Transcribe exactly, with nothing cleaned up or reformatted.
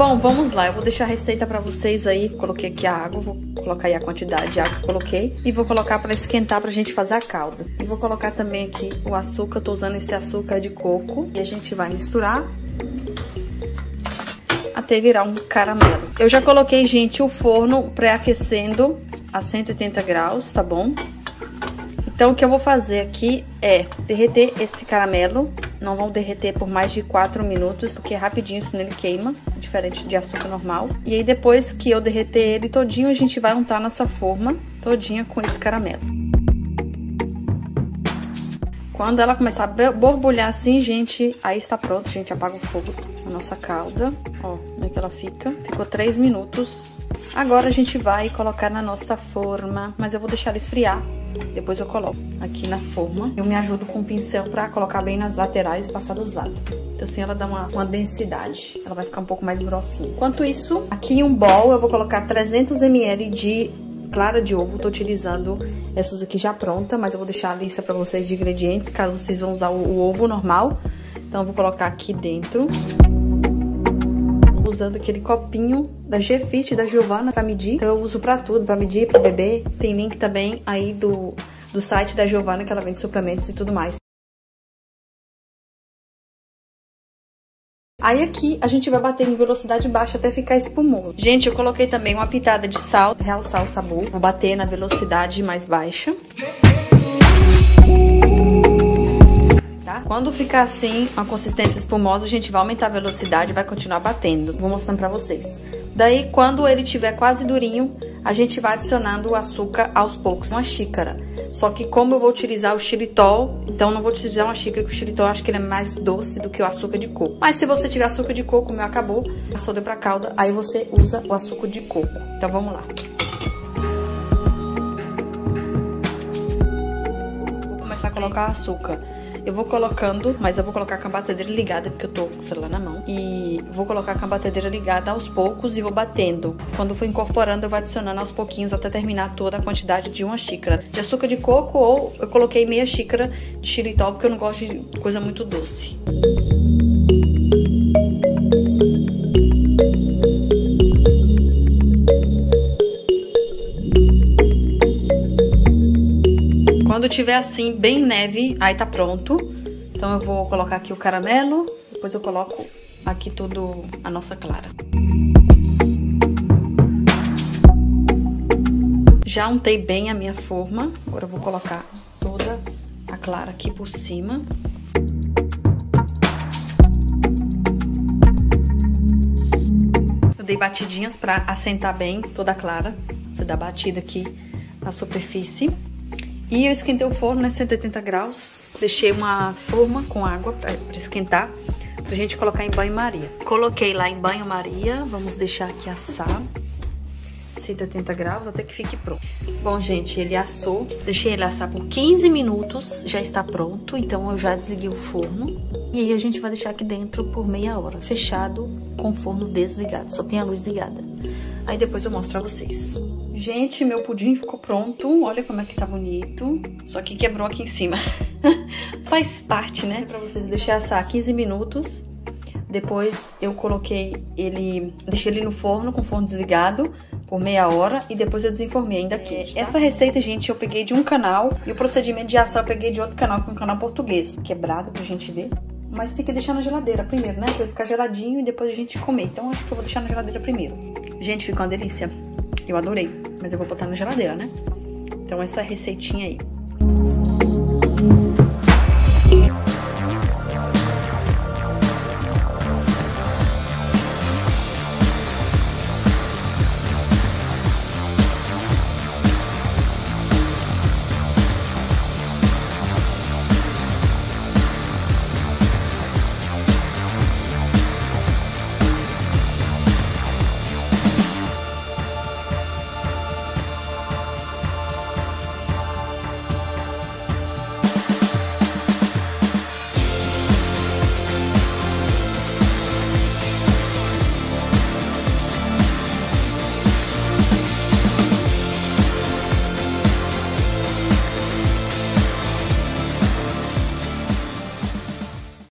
Bom, vamos lá, eu vou deixar a receita pra vocês aí. Coloquei aqui a água, vou colocar aí a quantidade de água que eu coloquei. E vou colocar pra esquentar pra gente fazer a calda. E vou colocar também aqui o açúcar, eu tô usando esse açúcar de coco. E a gente vai misturar até virar um caramelo. Eu já coloquei, gente, o forno pré-aquecendo a cento e oitenta graus, tá bom? Então, o que eu vou fazer aqui é derreter esse caramelo. Não vão derreter por mais de quatro minutos, porque é rapidinho, senão ele queima, diferente de açúcar normal. E aí, depois que eu derreter ele todinho, a gente vai untar nossa forma todinha com esse caramelo. Quando ela começar a borbulhar assim, gente, aí está pronto, a gente apaga o fogo. A nossa calda, ó, como é que ela fica? Ficou três minutos. Agora a gente vai colocar na nossa forma, mas eu vou deixar ela esfriar. Depois eu coloco aqui na forma. Eu me ajudo com o pincel pra colocar bem nas laterais e passar dos lados. Então assim ela dá uma, uma densidade. Ela vai ficar um pouco mais grossinha. Enquanto isso, aqui em um bowl eu vou colocar trezentos mililitros de clara de ovo. Tô utilizando essas aqui já pronta, mas eu vou deixar a lista pra vocês de ingredientes, caso vocês vão usar o, o ovo normal. Então eu vou colocar aqui dentro. Usando aquele copinho da G-Fit, da Giovanna, pra medir. Então, eu uso pra tudo, pra medir, pra beber. Tem link também aí do, do site da Giovanna, que ela vende suplementos e tudo mais. Aí aqui, a gente vai bater em velocidade baixa até ficar espumoso. Gente, eu coloquei também uma pitada de sal, realçar o sabor. Vou bater na velocidade mais baixa. Tá? Quando ficar assim, uma consistência espumosa, a gente vai aumentar a velocidade e vai continuar batendo. Vou mostrando pra vocês. Daí, quando ele tiver quase durinho, a gente vai adicionando o açúcar aos poucos, uma xícara. Só que como eu vou utilizar o xilitol, então não vou utilizar uma xícara, porque o xilitol eu acho que ele é mais doce do que o açúcar de coco. Mas se você tiver açúcar de coco, o meu acabou, passou deu pra calda, aí você usa o açúcar de coco. Então vamos lá. Vou começar a colocar açúcar. Eu vou colocando, mas eu vou colocar com a batedeira ligada, porque eu tô com o celular na mão. E vou colocar com a batedeira ligada aos poucos e vou batendo. Quando for incorporando, eu vou adicionando aos pouquinhos até terminar toda a quantidade de uma xícara de açúcar de coco, ou eu coloquei meia xícara de xilitol, porque eu não gosto de coisa muito doce. Quando tiver assim, bem neve, aí tá pronto. Então eu vou colocar aqui o caramelo, depois eu coloco aqui tudo a nossa clara. Já untei bem a minha forma, agora eu vou colocar toda a clara aqui por cima. Eu dei batidinhas pra assentar bem toda a clara. Você dá batida aqui na superfície. E eu esquentei o forno, né, cento e oitenta graus. Deixei uma forma com água pra, pra esquentar, pra gente colocar em banho-maria. Coloquei lá em banho-maria, vamos deixar aqui assar. cento e oitenta graus, até que fique pronto. Bom, gente, ele assou. Deixei ele assar por quinze minutos, já está pronto. Então, eu já desliguei o forno. E aí, a gente vai deixar aqui dentro por meia hora, fechado, com o forno desligado. Só tem a luz ligada. Aí, depois eu mostro pra vocês. Gente, meu pudim ficou pronto. Olha como é que tá bonito. Só que quebrou aqui em cima. Faz parte, né? Pra vocês deixar assar quinze minutos. Depois eu coloquei ele... Deixei ele no forno, com o forno desligado, por meia hora. E depois eu desenformei ainda quente, tá? Essa receita, gente, eu peguei de um canal. E o procedimento de assar eu peguei de outro canal, que é um canal português. Quebrado pra gente ver. Mas tem que deixar na geladeira primeiro, né? Pra ele ficar geladinho e depois a gente comer. Então acho que eu vou deixar na geladeira primeiro. Gente, ficou uma delícia. Eu adorei, mas eu vou botar na geladeira, né? Então essa receitinha aí.